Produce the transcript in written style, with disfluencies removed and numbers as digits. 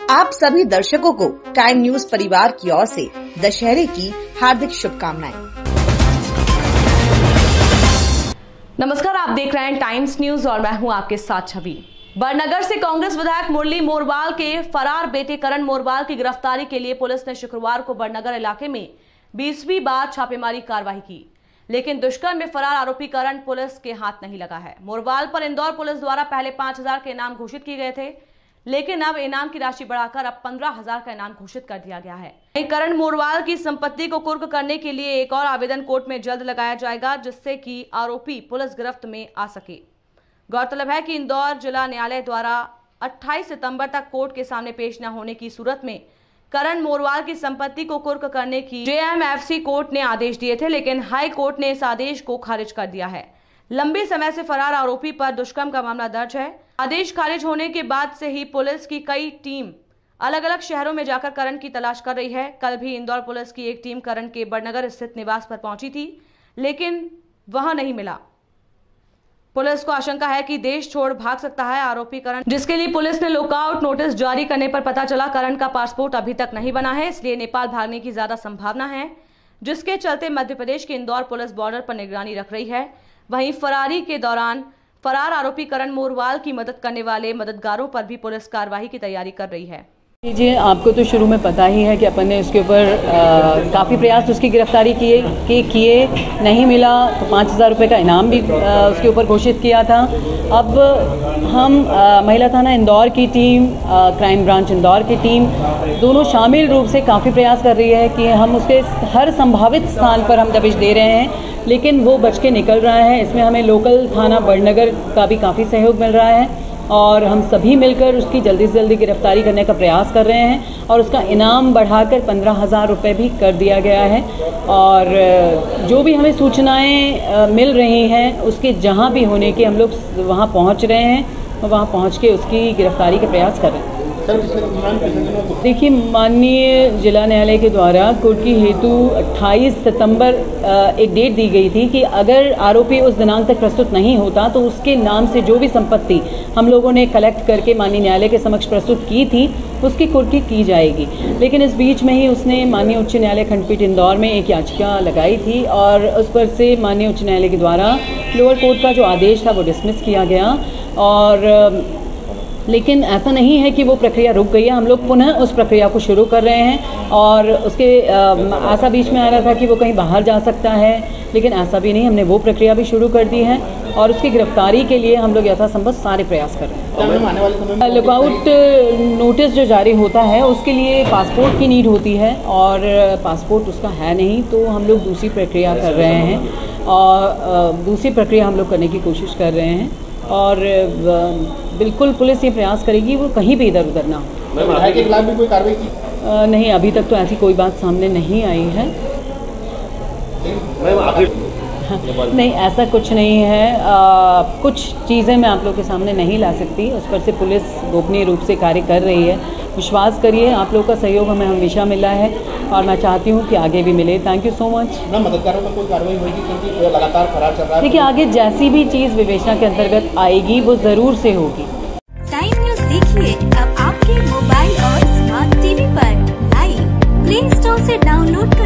आप सभी दर्शकों को टाइम न्यूज परिवार की ओर से दशहरे की हार्दिक शुभकामनाएं। नमस्कार, आप देख रहे हैं टाइम्स न्यूज और मैं हूं आपके साथ छवि। बड़नगर से कांग्रेस विधायक मुरली मोरवाल के फरार बेटे करण मोरवाल की गिरफ्तारी के लिए पुलिस ने शुक्रवार को बड़नगर इलाके में 20वीं बार छापेमारी कार्रवाई की, लेकिन दुष्कर्म में फरार आरोपी करण पुलिस के हाथ नहीं लगा है। मोरवाल पर इंदौर पुलिस द्वारा पहले 5,000 के इनाम घोषित किए गए थे, लेकिन अब इनाम की राशि बढ़ाकर अब 15,000 का इनाम घोषित कर दिया गया है। करण मोरवाल की संपत्ति को कुर्क करने के लिए एक और आवेदन कोर्ट में जल्द लगाया जाएगा, जिससे कि आरोपी पुलिस गिरफ्त में आ सके। गौरतलब है कि इंदौर जिला न्यायालय द्वारा 28 सितंबर तक कोर्ट के सामने पेश न होने की सूरत में करण मोरवाल की संपत्ति को कुर्क करने की JMFC कोर्ट ने आदेश दिए थे, लेकिन हाई कोर्ट ने इस आदेश को खारिज कर दिया है। लंबे समय से फरार आरोपी पर दुष्कर्म का मामला दर्ज है। आदेश खारिज होने के बाद से ही पुलिस की कई टीम अलग अलग शहरों में जाकर करण की तलाश कर रही है। कल भी इंदौर पुलिस की एक टीम करण के बड़नगर स्थित निवास पर पहुंची थी, लेकिन वहां नहीं मिला। पुलिस को आशंका है कि देश छोड़ भाग सकता है आरोपी करण, जिसके लिए पुलिस ने लुकआउट नोटिस जारी करने पर पता चला करण का पासपोर्ट अभी तक नहीं बना है, इसलिए नेपाल भागने की ज्यादा संभावना है, जिसके चलते मध्य प्रदेश की इंदौर पुलिस बॉर्डर पर निगरानी रख रही है। वहीं फरारी के दौरान फरार आरोपी करण मोरवाल की मदद करने वाले मददगारों पर भी पुलिस कार्रवाई की तैयारी कर रही है। जी, आपको तो शुरू में पता ही है कि अपन ने उसके ऊपर काफ़ी प्रयास उसकी गिरफ्तारी किए नहीं मिला तो 5,000 रुपये का इनाम भी उसके ऊपर घोषित किया था। अब हम महिला थाना इंदौर की टीम, क्राइम ब्रांच इंदौर की टीम दोनों शामिल रूप से काफ़ी प्रयास कर रही है कि हम उसके हर संभावित स्थान पर हम दबिश दे रहे हैं, लेकिन वो बच के निकल रहा है। इसमें हमें लोकल थाना बड़नगर का भी काफ़ी सहयोग मिल रहा है और हम सभी मिलकर उसकी जल्दी से जल्दी गिरफ्तारी करने का प्रयास कर रहे हैं और उसका इनाम बढ़ाकर 15,000 रुपये भी कर दिया गया है। और जो भी हमें सूचनाएं मिल रही हैं उसके जहां भी होने के हम लोग वहां पहुंच रहे हैं और वहां पहुंच के उसकी गिरफ्तारी के प्रयास कर रहे हैं। देखिए, माननीय जिला न्यायालय के द्वारा कोर्ट की हेतु 28 सितंबर एक डेट दी गई थी कि अगर आरोपी उस दिनांक तक प्रस्तुत नहीं होता तो उसके नाम से जो भी संपत्ति हम लोगों ने कलेक्ट करके माननीय न्यायालय के समक्ष प्रस्तुत की थी उसकी कुर्की की जाएगी। लेकिन इस बीच में ही उसने माननीय उच्च न्यायालय खंडपीठ इंदौर में एक याचिका लगाई थी और उस पर से माननीय उच्च न्यायालय के द्वारा लोअर कोर्ट का जो आदेश था वो डिसमिस किया गया। और लेकिन ऐसा नहीं है कि वो प्रक्रिया रुक गई है, हम लोग पुनः उस प्रक्रिया को शुरू कर रहे हैं। और उसके ऐसा बीच में आ रहा था कि वो कहीं बाहर जा सकता है, लेकिन ऐसा भी नहीं, हमने वो प्रक्रिया भी शुरू कर दी है और उसकी गिरफ्तारी के लिए हम लोग यथासंभव सारे प्रयास कर रहे हैं। लुकआउट नोटिस जो जारी होता है उसके लिए पासपोर्ट की नीड होती है और पासपोर्ट उसका है नहीं, तो हम लोग दूसरी प्रक्रिया कर रहे हैं और दूसरी प्रक्रिया हम लोग करने की कोशिश कर रहे हैं और बिल्कुल पुलिस ये प्रयास करेगी वो कहीं भी इधर उधर ना हो। विधायक के खिलाफ भी कोई कार्रवाई की? नहीं, अभी तक तो ऐसी कोई बात सामने नहीं आई है। नहीं, ऐसा कुछ नहीं है। कुछ चीज़ें मैं आप लोग के सामने नहीं ला सकती, उस पर से पुलिस गोपनीय रूप से कार्य कर रही है। विश्वास करिए, आप लोगों का सहयोग हमें हमेशा मिला है और मैं चाहती हूँ कि आगे भी मिले। Thank you so much. मददगारों पर कोई कार्रवाई होगी क्योंकि लगातार फरार चल रहा है? देखिए, आगे जैसी भी चीज़ विवेचना के अंतर्गत आएगी वो ज़रूर से होगी। टाइम न्यूज देखिए अब आपके मोबाइल और स्मार्ट टीवी पर लाइव प्ले स्टोर से डाउनलोड